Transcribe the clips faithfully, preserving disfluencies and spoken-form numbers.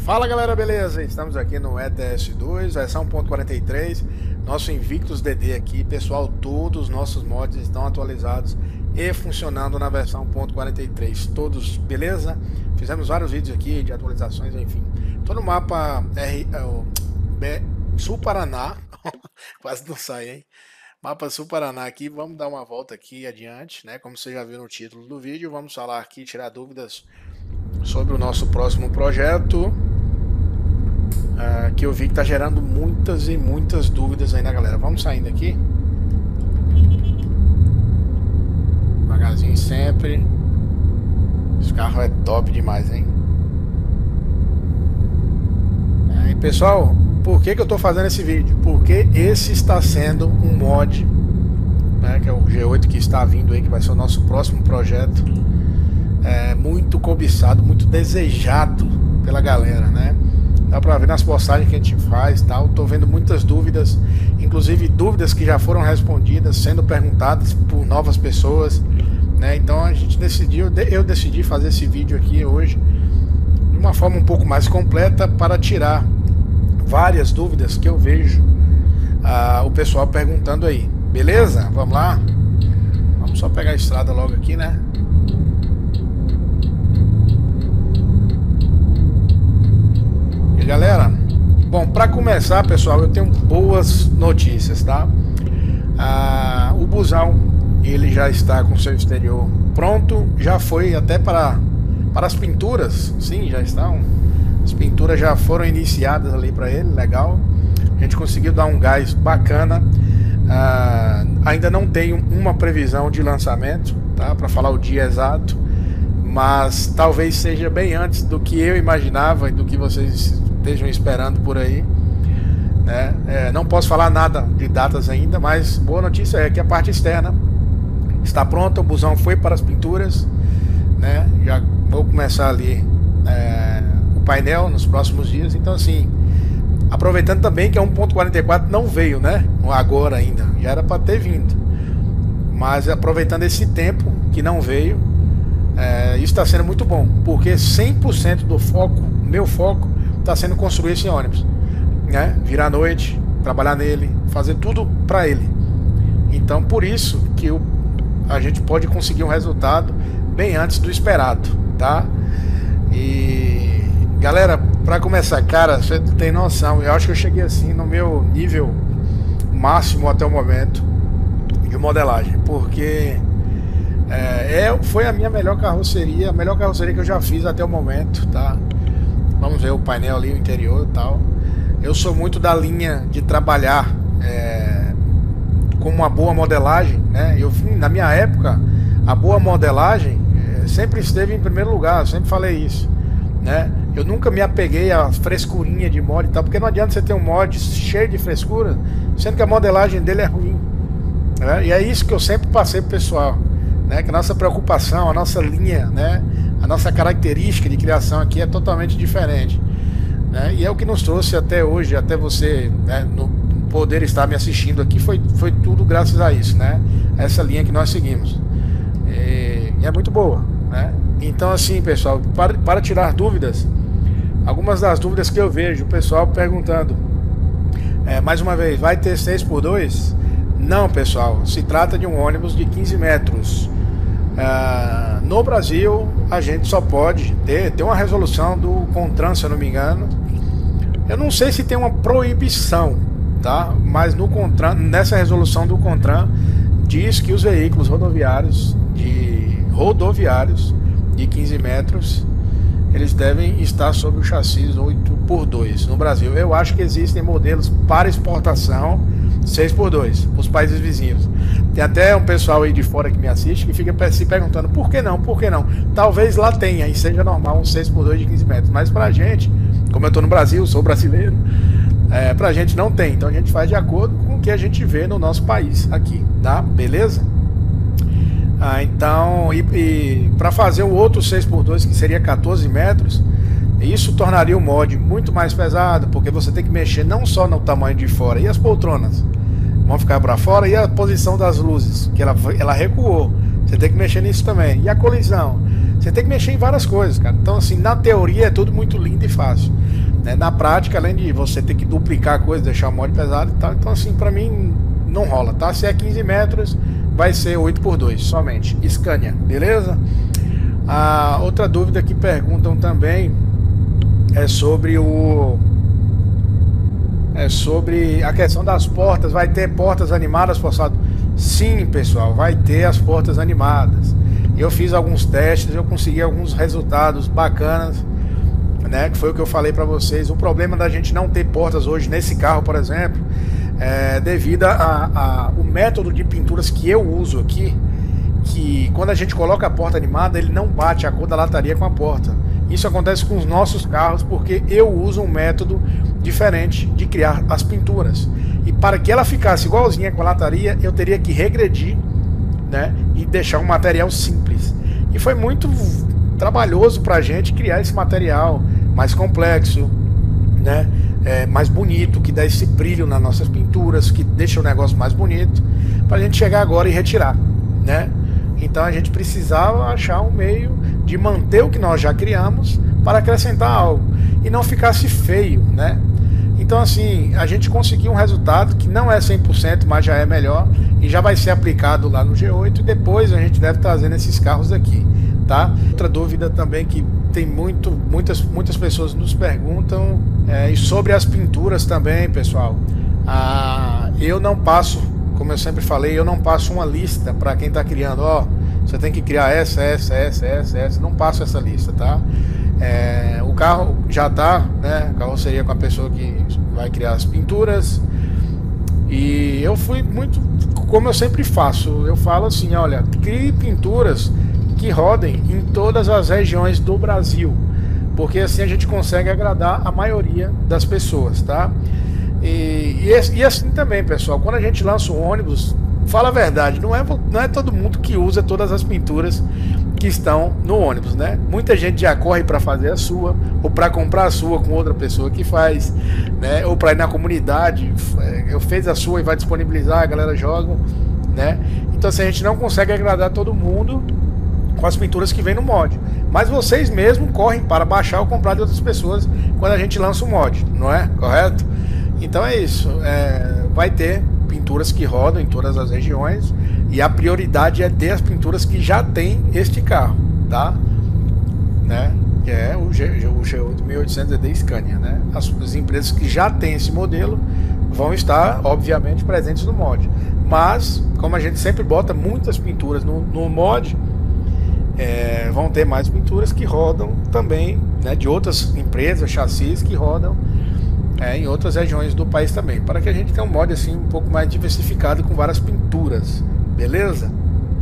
Fala galera, beleza? Estamos aqui no E T S dois, versão um ponto quarenta e três, nosso Invictus D D aqui. Pessoal, todos os nossos mods estão atualizados e funcionando na versão um ponto quarenta e três, todos, beleza? Fizemos vários vídeos aqui de atualizações, enfim. Tô no mapa R, é, o B, Sul Paraná, quase não sai, hein? Mapa Sul Paraná aqui, vamos dar uma volta aqui adiante, né? Como você já viu no título do vídeo, vamos falar aqui, tirar dúvidas sobre o nosso próximo projeto. Uh, que eu vi que tá gerando muitas e muitas dúvidas aí na galera. Vamos saindo aqui devagarzinho sempre. Esse carro é top demais, hein? E pessoal, por que que eu tô fazendo esse vídeo? Porque esse está sendo um mod, né, que é o G oito que está vindo aí, que vai ser o nosso próximo projeto. É muito cobiçado, muito desejado pela galera, né? Dá pra ver nas postagens que a gente faz, tal. Tô vendo muitas dúvidas, inclusive dúvidas que já foram respondidas, sendo perguntadas por novas pessoas, né? Então a gente decidiu, eu decidi fazer esse vídeo aqui hoje de uma forma um pouco mais completa para tirar várias dúvidas que eu vejo ah, o pessoal perguntando aí. Beleza? Vamos lá? Vamos só pegar a estrada logo aqui, né? Galera, bom, para começar, pessoal, eu tenho boas notícias, tá? Ah, o busão, ele já está com seu exterior pronto, já foi até para, para as pinturas, sim, já estão, as pinturas já foram iniciadas ali para ele, legal, a gente conseguiu dar um gás bacana. Ah, ainda não tenho uma previsão de lançamento, tá? Para falar o dia exato, mas talvez seja bem antes do que eu imaginava e do que vocês estejam esperando por aí, né? É, não posso falar nada de datas ainda, mas boa notícia é que a parte externa está pronta, o busão foi para as pinturas, né? Já vou começar ali é, o painel nos próximos dias, então assim, aproveitando também que a um ponto quarenta e quatro não veio, né? Agora ainda, já era para ter vindo, mas aproveitando esse tempo que não veio, é, isso está sendo muito bom, porque cem por cento do foco, meu foco, está sendo construir esse ônibus, né? Virar à noite, trabalhar nele, fazer tudo para ele. Então por isso que o, a gente pode conseguir um resultado bem antes do esperado, tá? E galera, para começar, cara, você tem noção, eu acho que eu cheguei assim no meu nível máximo até o momento de modelagem, porque é, é, foi a minha melhor carroceria, a melhor carroceria que eu já fiz até o momento, tá? Vamos ver o painel ali, o interior e tal. Eu sou muito da linha de trabalhar é, com uma boa modelagem, né? Eu vim, na minha época, a boa modelagem é, sempre esteve em primeiro lugar, eu sempre falei isso, né? Eu nunca me apeguei à frescurinha de mod e tal, porque não adianta você ter um mod cheio de frescura, sendo que a modelagem dele é ruim, né? E é isso que eu sempre passei pro pessoal, né? Que a nossa preocupação, a nossa linha, né? A nossa característica de criação aqui é totalmente diferente, né? E é o que nos trouxe até hoje, até você, né, no poder estar me assistindo aqui, foi, foi tudo graças a isso, né? Essa linha que nós seguimos. E, e é muito boa, né? Então assim, pessoal, para, para tirar dúvidas, algumas das dúvidas que eu vejo, o pessoal perguntando, é, mais uma vez, vai ter seis por dois? Não, pessoal, se trata de um ônibus de quinze metros. Uh, no Brasil a gente só pode ter, ter uma resolução do CONTRAN, se eu não me engano. Eu não sei se tem uma proibição, tá? Mas no CONTRAN, nessa resolução do CONTRAN diz que os veículos rodoviários de rodoviários de quinze metros eles devem estar sob o chassi oito por dois no Brasil. Eu acho que existem modelos para exportação seis por dois para os países vizinhos. Tem até um pessoal aí de fora que me assiste que fica se perguntando por que não, por que não? Talvez lá tenha e seja normal um seis por dois de quinze metros, mas pra gente, como eu tô no Brasil, sou brasileiro, é, pra gente não tem, então a gente faz de acordo com o que a gente vê no nosso país aqui, tá? Beleza? Ah, então, e, e para fazer o outro seis por dois, que seria quatorze metros, isso tornaria o mod muito mais pesado, porque você tem que mexer não só no tamanho de fora, e as poltronas vão ficar para fora, e a posição das luzes, que ela, ela recuou, você tem que mexer nisso também, e a colisão, você tem que mexer em várias coisas, cara. Então assim, na teoria é tudo muito lindo e fácil, né? Na prática, além de você ter que duplicar a coisa, deixar o mod pesado e tal, então assim, pra mim não rola, tá? Se é quinze metros, vai ser oito por dois somente, Scania, beleza? A outra dúvida que perguntam também é sobre o é sobre a questão das portas. Vai ter portas animadas, forçado? Sim, pessoal, vai ter as portas animadas. Eu fiz alguns testes, eu consegui alguns resultados bacanas, né, que foi o que eu falei para vocês. O problema da gente não ter portas hoje nesse carro, por exemplo, é devido a, a o método de pinturas que eu uso aqui, que quando a gente coloca a porta animada, ele não bate a cor da lataria com a porta. Isso acontece com os nossos carros porque eu uso um método diferente de criar as pinturas. E para que ela ficasse igualzinha com a lataria, eu teria que regredir, né, e deixar um material simples. E foi muito trabalhoso para a gente criar esse material mais complexo, né, é, mais bonito, que dá esse brilho nas nossas pinturas, que deixa o negócio mais bonito, para a gente chegar agora e retirar, né? Então a gente precisava achar um meio de manter o que nós já criamos para acrescentar algo e não ficasse feio, né? Então assim, a gente conseguiu um resultado que não é cem por cento, mas já é melhor e já vai ser aplicado lá no G oito e depois a gente deve trazer nesses carros aqui, tá? Outra dúvida também que tem muito, muitas, muitas pessoas nos perguntam é, e sobre as pinturas também, pessoal. Ah, eu não passo, como eu sempre falei, eu não passo uma lista para quem está criando, ó, você tem que criar essa, essa, essa, essa, essa, não passo essa lista, tá? É, o carro já tá, né, a carroceria com a pessoa que vai criar as pinturas, e eu fui muito, como eu sempre faço, eu falo assim, olha, crie pinturas que rodem em todas as regiões do Brasil, porque assim a gente consegue agradar a maioria das pessoas, tá? E, e, e assim também, pessoal, quando a gente lança um ônibus, fala a verdade, não é, não é todo mundo que usa todas as pinturas que estão no ônibus, né? Muita gente já corre para fazer a sua, ou para comprar a sua com outra pessoa que faz, né? Ou para ir na comunidade, eu fiz a sua e vai disponibilizar, a galera joga, né? Então assim, a gente não consegue agradar todo mundo com as pinturas que vem no mod, mas vocês mesmos correm para baixar ou comprar de outras pessoas quando a gente lança o mod, não é? Correto? Então é isso, é, vai ter pinturas que rodam em todas as regiões e a prioridade é ter as pinturas que já tem este carro, tá? Né? Que é o, G, o G oito mil e oitocentos E D Scania, né? As, as empresas que já têm esse modelo vão estar, obviamente, presentes no mod, mas como a gente sempre bota muitas pinturas no, no mod, é, vão ter mais pinturas que rodam também, né, de outras empresas, chassis que rodam É, em outras regiões do país também, para que a gente tenha um mod assim um pouco mais diversificado com várias pinturas, beleza?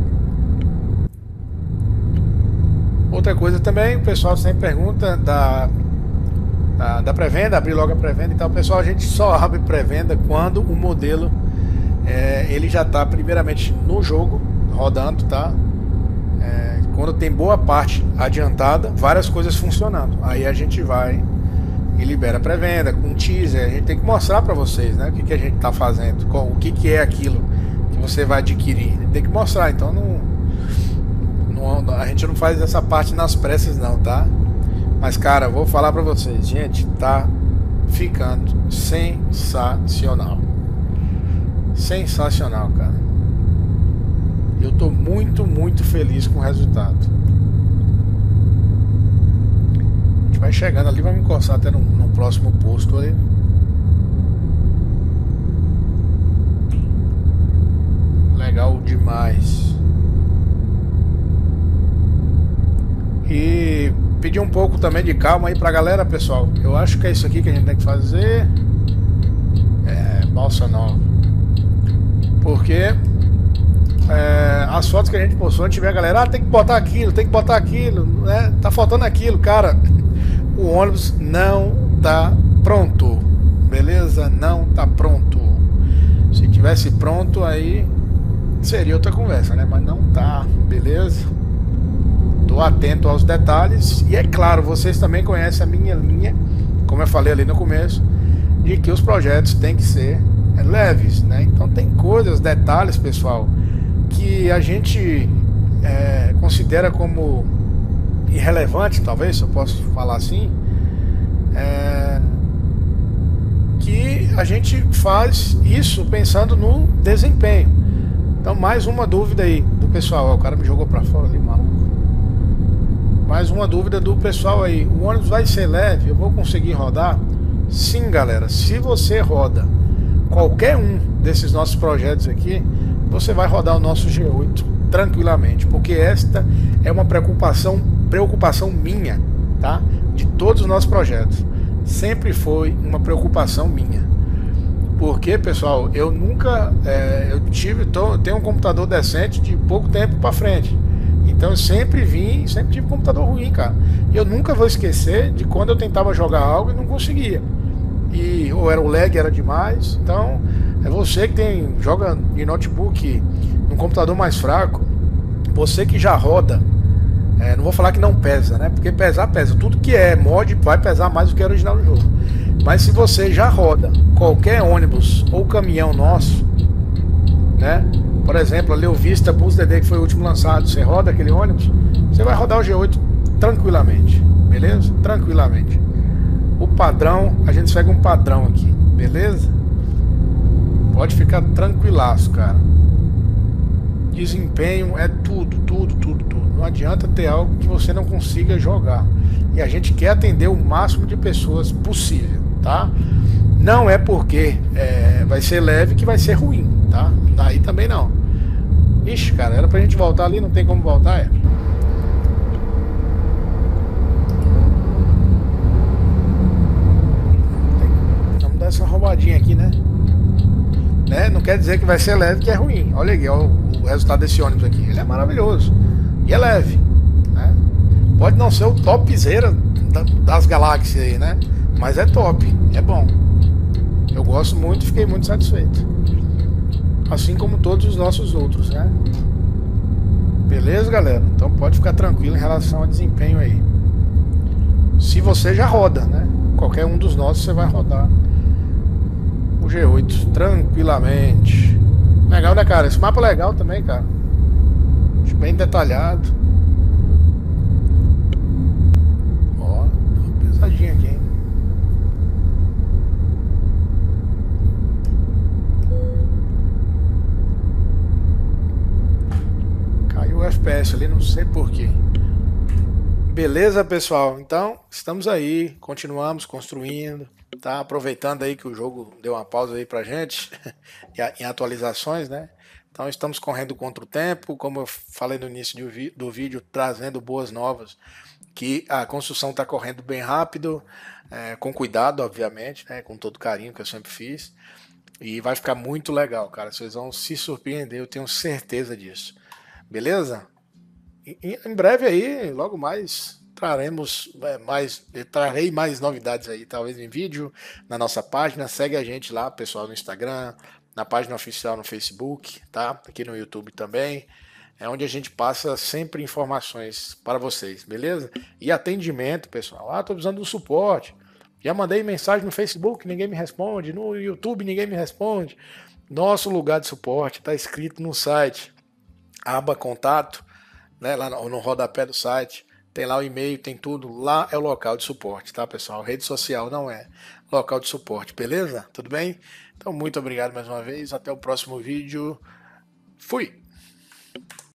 Outra coisa também, o pessoal sempre pergunta da, da, da pré-venda, abrir logo a pré-venda e tal. Pessoal, a gente só abre pré-venda quando o modelo é, ele já está primeiramente no jogo, rodando, tá? É, quando tem boa parte adiantada, várias coisas funcionando, aí a gente vai e libera pré-venda com teaser. A gente tem que mostrar para vocês, né, o que, que a gente está fazendo, qual, o que, que é aquilo que você vai adquirir. Tem que mostrar, então não, não, a gente não faz essa parte nas pressas não, tá? Mas cara, vou falar para vocês, gente, tá ficando sensacional, sensacional, cara. Eu tô muito, muito feliz com o resultado. Vai chegando ali, vai me encostar até no, no próximo posto ali. Legal demais. E pedir um pouco também de calma aí pra galera, pessoal. Eu acho que é isso aqui que a gente tem que fazer. É, balsa nova. Porque é, as fotos que a gente postou, a gente vê a galera, ah, tem que botar aquilo, tem que botar aquilo, né? Tá faltando aquilo, cara. O ônibus não tá pronto, beleza? Não tá pronto. Se tivesse pronto, aí seria outra conversa, né? Mas não tá, beleza? Tô atento aos detalhes. E é claro, vocês também conhecem a minha linha, como eu falei ali no começo, de que os projetos têm que ser leves, né? Então tem coisas, detalhes, pessoal, que a gente é, considera como irrelevante, talvez, se eu posso falar assim, é, que a gente faz isso pensando no desempenho. Então, mais uma dúvida aí do pessoal. O cara me jogou para fora ali, maluco. Mais uma dúvida do pessoal aí. O ônibus vai ser leve? Eu vou conseguir rodar? Sim, galera. Se você roda qualquer um desses nossos projetos aqui, você vai rodar o nosso G oito tranquilamente, porque esta é uma preocupação, preocupação minha, tá? De todos os nossos projetos. Sempre foi uma preocupação minha. Porque, pessoal, eu nunca é, eu tive, tô, tenho um computador decente de pouco tempo para frente. Então eu sempre vim, sempre tive um computador ruim, cara. E eu nunca vou esquecer de quando eu tentava jogar algo e não conseguia. E ou era o lag, era demais. Então, é você que tem joga em notebook, num computador mais fraco, você que já roda, é, não vou falar que não pesa, né? Porque pesar, pesa. Tudo que é mod vai pesar mais do que o original do jogo. Mas se você já roda qualquer ônibus ou caminhão nosso, né? Por exemplo, ali o Vista Bus D D, que foi o último lançado, você roda aquele ônibus, você vai rodar o G oito tranquilamente, beleza? Tranquilamente. O padrão, a gente segue um padrão aqui, beleza? Pode ficar tranquilaço, cara. Desempenho é tudo, tudo, tudo, tudo. Não adianta ter algo que você não consiga jogar. E a gente quer atender o máximo de pessoas possível, tá? Não é porque é, vai ser leve que vai ser ruim, tá? Daí também não. Ixi, cara, era pra gente voltar ali, não tem como voltar, é? Vamos dar essa roubadinha aqui, né? né? Não quer dizer que vai ser leve que é ruim. Olha aqui, ó, o resultado desse ônibus aqui. Ele é maravilhoso. E é leve, né? Pode não ser o topzera das galáxias aí, né? Mas é top, é bom. Eu gosto muito, fiquei muito satisfeito. Assim como todos os nossos outros, né? Beleza, galera? Então pode ficar tranquilo em relação ao desempenho aí. Se você já roda, né? Qualquer um dos nossos você vai rodar o G oito tranquilamente. Legal, né, cara? Esse mapa é legal também, cara. Acho bem detalhado. Ó, pesadinho aqui, hein? Caiu o F P S ali, não sei porquê. Beleza, pessoal? Então, estamos aí, continuamos construindo, tá? Aproveitando aí que o jogo deu uma pausa aí pra gente, em atualizações, né? Então, estamos correndo contra o tempo, como eu falei no início do vídeo, trazendo boas novas, que a construção está correndo bem rápido, é, com cuidado, obviamente, né? Com todo carinho que eu sempre fiz, e vai ficar muito legal, cara. Vocês vão se surpreender, eu tenho certeza disso. Beleza? Em breve aí, logo mais, traremos mais, trarei mais novidades aí, talvez em vídeo, na nossa página. Segue a gente lá, pessoal, no Instagram, na página oficial no Facebook, tá? Aqui no YouTube também. É onde a gente passa sempre informações para vocês, beleza? E atendimento, pessoal. Ah, tô precisando do suporte. Já mandei mensagem no Facebook, ninguém me responde. No YouTube, ninguém me responde. Nosso lugar de suporte está escrito no site. Aba contato. Né, lá no, no rodapé do site, tem lá o e-mail, tem tudo, lá é o local de suporte, tá, pessoal? Rede social não é local de suporte, beleza? Tudo bem? Então, muito obrigado mais uma vez, até o próximo vídeo, fui!